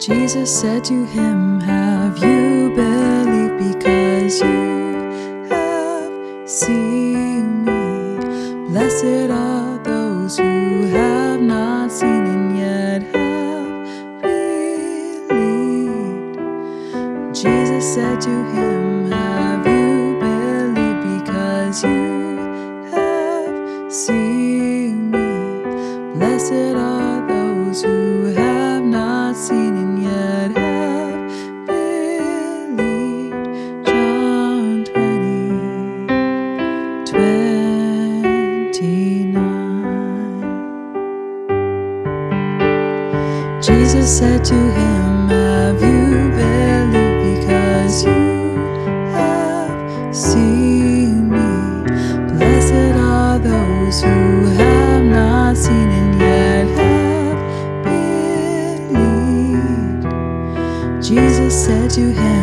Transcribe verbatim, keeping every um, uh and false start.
Jesus said to him, have you believed because you have seen me? Blessed are those who have not seen and yet have believed. Jesus said to him, have you believed because you have seen me? Blessed are those who have not seen and yet have believed. John twenty, twenty-nine. Jesus said to him, have you believed because you have seen me? Blessed are those who have not seen and yet have believed. Jesus said to him,